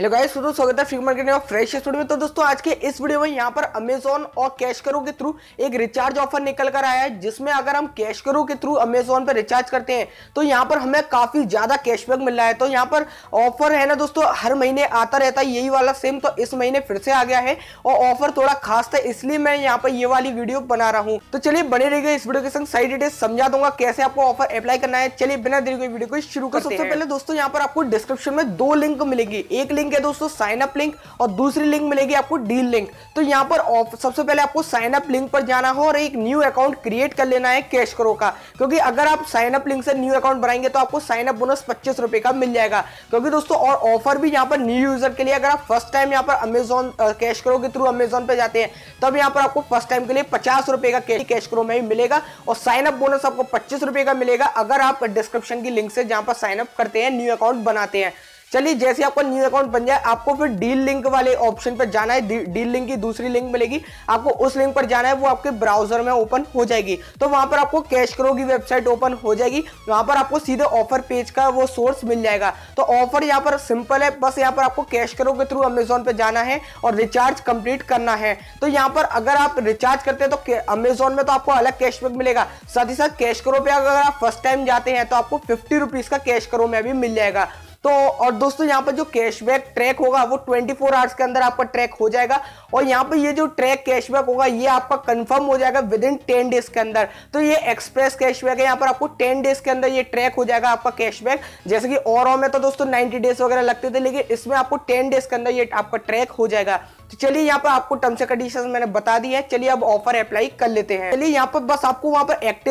Hello guys, तो स्वागत है फ्री मार्केट में फ्रेश स्टूडियो में। तो दोस्तों आज के इस वीडियो में यहाँ पर अमेजोन और कैश करो के थ्रू एक रिचार्ज ऑफर निकल कर आया है, जिसमें अगर हम कैश करो के थ्रू अमेजोन पर रिचार्ज करते हैं तो यहाँ पर हमें काफी ज्यादा कैशबैक मिल रहा है। तो यहाँ पर ऑफर है ना दोस्तों, हर महीने आता रहता है यही वाला सेम, तो इस महीने फिर से आ गया है और ऑफर थोड़ा खास था, इसलिए मैं यहाँ पर ये वाली वीडियो बना रहा हूँ। तो चलिए बने रहिएगा इस वीडियो के संग, सारी डिटेल्स समझा दूंगा कैसे आपको ऑफर अप्लाई करना है। चलिए बिना देरी के वीडियो को शुरू करते हैं। सबसे पहले दोस्तों यहाँ पर आपको डिस्क्रिप्शन में दो लिंक मिलेगी, एक लिंक है दोस्तों साइन अप लिंक और दूसरी लिंक मिलेगी आपको डील लिंक। तो यहाँ पर सबसे पहले आपको साइन अप लिंक पर जाना हो और एक न्यू अकाउंट क्रिएट कर लेना है कैश करो का, क्योंकि अगर आप साइन अप लिंक से न्यू अकाउंट बनाएंगे तो आपको साइन अप बोनस 25 रुपए का मिल जाएगा। क्योंकि दोस्तों और ऑफर भी यहाँ पर न्यू यूजर के लिए, अगर आप फर्स्ट टाइम यहाँ पर अमेजोन कैश करो के थ्रू अमेजोन पे जाते हैं तब यहाँ पर आपको फर्स्ट टाइम के लिए 50 रुपए का कैश करो में ही मिलेगा और साइन अप बोनस आपको 25 रुपए का मिलेगा अगर आप डिस्क्रिप्शन की लिंक से जहां पर साइन अप करते हैं, न्यू अकाउंट बनाते हैं। चलिए जैसे आपका न्यू अकाउंट बन जाए आपको फिर डील लिंक वाले ऑप्शन पर जाना है। डील लिंक की दूसरी लिंक मिलेगी, आपको उस लिंक पर जाना है, वो आपके ब्राउजर में ओपन हो जाएगी। तो वहां पर आपको कैश करो की वेबसाइट ओपन हो जाएगी, वहां पर आपको सीधे ऑफर पेज का वो सोर्स मिल जाएगा। तो ऑफर यहाँ पर सिंपल है, बस यहाँ पर आपको कैश करो के थ्रू अमेजोन पे जाना है और रिचार्ज कंप्लीट करना है। तो यहाँ पर अगर आप रिचार्ज करते हैं तो अमेजोन में तो आपको अलग कैशबैक मिलेगा, साथ ही साथ कैश करो पे अगर आप फर्स्ट टाइम जाते हैं तो आपको 50 रुपीज का कैश करो में भी मिल जाएगा। तो और दोस्तों यहाँ पर जो कैशबैक ट्रैक होगा वो 24 आवर्स के अंदर आपका ट्रैक हो जाएगा और यहाँ पर ये जो ट्रैक कैशबैक होगा ये आपका कंफर्म हो जाएगा विद इन 10 डेज के अंदर। तो ये एक्सप्रेस कैशबैक है, यहाँ पर आपको 10 डेज के अंदर ये ट्रैक हो जाएगा आपका कैशबैक। जैसे कि और में तो दोस्तों 90 डेज वगैरह लगते थे, लेकिन इसमें आपको 10 डेज के अंदर ये आपका ट्रैक हो जाएगा। तो चलिए यहाँ पर आपको टर्म्स एंड कंडीशंस मैंने बता दी है, चलिए अब ऑफर अप्लाई कर लेते हैं। चलिए यहाँ पर बस आपको वहां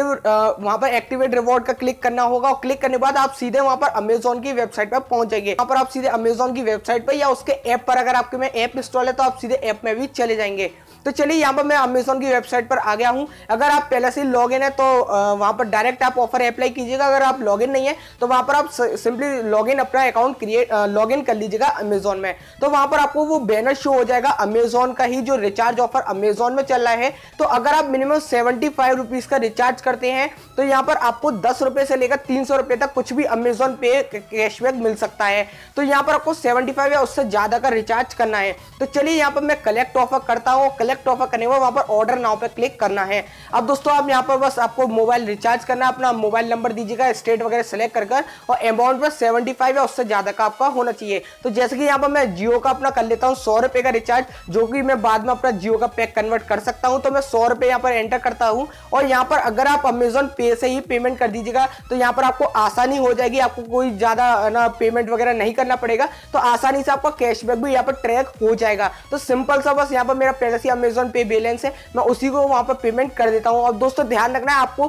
पर एक्टिवेट रिवॉर्ड का क्लिक करना होगा और क्लिक करने के बाद आप सीधे वहां पर अमेजोन की वेबसाइट पर पहुंच जाएंगे। यहाँ पर आप सीधे अमेजोन की वेबसाइट पर या उसके ऐप पर, अगर आपके में ऐप इंस्टॉल है तो आप सीधे ऐप में भी चले जाएंगे। तो चलिए यहाँ पर मैं अमेजोन की वेबसाइट पर आ गया हूँ। अगर आप पहले से लॉग इन है तो वहां पर डायरेक्ट आप ऑफर अप्लाई कीजिएगा, अगर आप लॉग इन नहीं है तो वहां पर आप सिंपली लॉग इन अपना अकाउंट लॉग इन कर लीजिएगा अमेजोन में। तो वहां पर आपको वो बैनर शो हो जाएगा अमेजोन का ही जो रिचार्ज ऑफर अमेजोन में चल रहा है। तो अगर आप मिनिमम 75 रुपीज का रिचार्ज करते हैं तो यहाँ पर आपको 10 रुपए से लेकर 300 रुपए तक कुछ भी अमेजोन पे कैशबैक मिल सकता है। तो यहाँ पर आपको 75 या उससे ज्यादा का रिचार्ज करना है। तो चलिए यहाँ पर मैं कलेक्ट ऑफर करता हूँ। कलेक्ट ऑफर करने के बाद वहां पर ऑर्डर नाउ पे क्लिक करना है। अब दोस्तों आप यहाँ पर बस आपको मोबाइल रिचार्ज करना है, अपना मोबाइल नंबर दीजिएगा, स्टेट वगैरह सेलेक्ट कर और अमाउंट पर 75 या उससे ज्यादा का आपका होना चाहिए। तो जैसे कि यहाँ पर मैं जियो का अपना कर लेता हूँ 100 रुपए का रिचार्ज, जो कि मैं बाद में अपना जियो का पैक कन्वर्ट कर सकता हूं। तो मैं 100 रुपए यहाँ पर एंटर करता हूं और यहाँ पर अगर आप अमेजोन पे से ही पेमेंट कर दीजिएगा तो यहाँ पर आपको आसानी हो जाएगी, आपको कोई ज्यादा ना पेमेंट वगैरह नहीं करना पड़ेगा। तो आसानी से आपका कैशबैक भी यहाँ पर ट्रैक हो जाएगा। तो सिंपल सा बस यहाँ पर मेरा पहले से अमेजोन पे बैलेंस है, मैं उसी को वहां पर पेमेंट कर देता हूं। और दोस्तों ध्यान रखना है आपको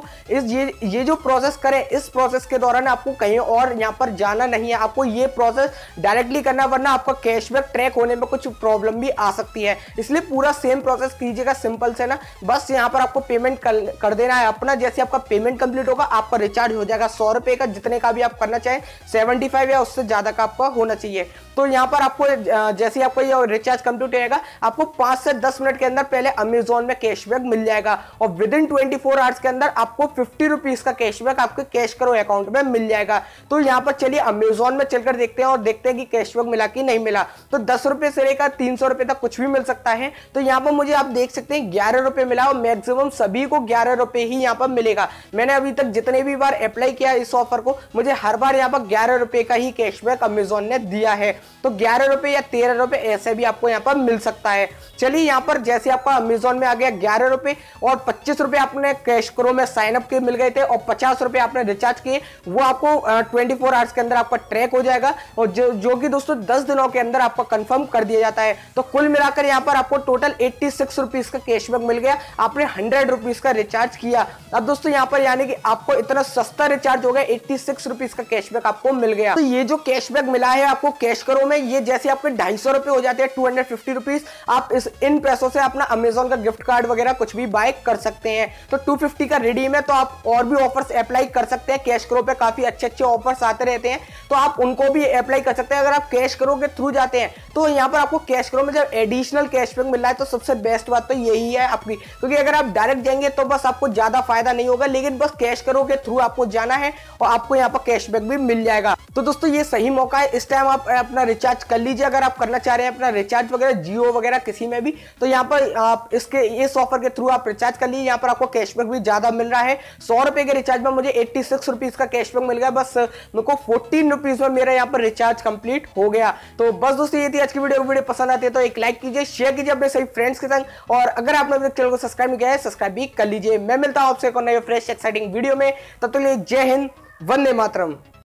ये जो प्रोसेस करें, इस प्रोसेस के दौरान आपको कहीं और यहाँ पर जाना नहीं है, आपको ये प्रोसेस डायरेक्टली करना, वरना आपका कैशबैक ट्रैक होने में कुछ प्रॉब्लम भी आ सकती है। इसलिए पूरा सेम प्रोसेस कीजिएगा सिंपल से ना, बस यहाँ पर आपको पेमेंट कर देना है अपना। जैसे आपका पेमेंट कंप्लीट होगा आपका रिचार्ज हो जाएगा 100 रुपए का, जितने का भी आप करना चाहें, 75 या उससे ज्यादा का आपका होना चाहिए। तो यहाँ पर आपको जैसे आपको ये रिचार्ज कंप्लीट होगा आपको 5 से 10 मिनट के अंदर पहले अमेजोन में कैशबैक मिल जाएगा और विद इन 24 आवर्स के अंदर आपको 50 रुपीज का कैशबैक आपके कैश करो अकाउंट में मिल जाएगा। तो यहाँ पर चलिए अमेजोन में चलकर देखते हैं और देखते हैं कि कैशबैक मिला कि नहीं मिला। तो 10 रुपए से लेकर 300 रुपए तक कुछ भी मिल सकता है। तो यहाँ पर मुझे आप देख सकते हैं 11 रुपए मिला और मैक्सिमम सभी को 11 रुपए ही यहाँ पर मिलेगा। मैंने अभी तक जितने भी बार अप्लाई किया इस ऑफर को, मुझे हर बार यहाँ पर 11 रुपए का ही कैशबैक अमेजोन ने दिया है। तो 11 रुपए या 13 रुपए ऐसे भी आपको यहाँ पर मिल सकता है। चलिए यहाँ पर जैसे आपका अमेजोन में आ गया 11 रुपए और 25 रुपए आपने कैश करो में साइन अप के मिल गए थे और 50 रुपए आपने रिचार्ज किए, वो आपको 24 आवर्स के अंदर आपका ट्रैक हो जाएगा और जो कि दोस्तों 10 दिनों के अंदर आपका कंफर्म कर दिया जाता है। तो कुल मिलाकर यहाँ पर आपको टोटल 86 रुपीज का कैशबैक मिल गया, आपने 100 रुपीज का रिचार्ज किया। अब दोस्तों यहाँ पर यानी कि आपको इतना सस्ता रिचार्ज हो गया, 86 रुपीज का कैशबैक आपको मिल गया। तो ये जो कैशबैक मिला है आपको कैश करो में, ये जैसे आपके 250 रुपए हो जाते हैं 250 रुपीज, आप इन पैसों से अपना अमेजोन का गिफ्ट कार्ड वगैरह कुछ भी बाय कर सकते हैं। तो 250 का रिडीम है, तो आप और भी ऑफर्स अप्लाई कर सकते हैं। कैश करो पे काफी अच्छे ऑफर्स आते रहते हैं, तो आप उनको भी अप्लाई कर सकते हैं। अगर आप कैश करो के थ्रू जाते हैं तो यहाँ पर आपको कैश करो में जब एडिशनल कैशबैक मिल रहा है तो सबसे बेस्ट बात तो यही है आपकी, क्योंकि अगर आप डायरेक्ट जाएंगे तो बस आपको ज्यादा फायदा नहीं होगा, लेकिन बस कैश करो के थ्रू आपको जाना है और आपको यहाँ पर कैशबैक भी मिल जाएगा। तो दोस्तों ये सही मौका है, इस टाइम आप अपना रिचार्ज कर लीजिए। अगर आप करना चाह रहे हैं अपना रिचार्ज वगैरह जियो वगैरह किसी में भी, तो यहाँ पर आप इस ऑफर के थ्रू आप रिचार्ज कर लीजिए। यहाँ पर आपको कैशबैक भी ज्यादा मिल रहा है। 100 रुपए के रिचार्ज में मुझे 86 रुपीज का कैशबैक मिल गया, बस मेरे को 14 रुपीज में मेरा यहाँ पर रिचार्ज कंप्लीट हो गया। तो बस दोस्तों ये थी आज की वीडियो पसंद आती है तो एक लाइक कीजिए, शेयर कीजिए अपने सभी फ्रेंड्स के संग, और अगर आपने अभी तक चैनल को सब्सक्राइब नहीं किया है सब्सक्राइब भी कर लीजिए। मैं मिलता हूं आपसे एक नए फ्रेश एक्साइटिंग वीडियो में, तब तक के लिए जय हिंद, वंदे मातरम।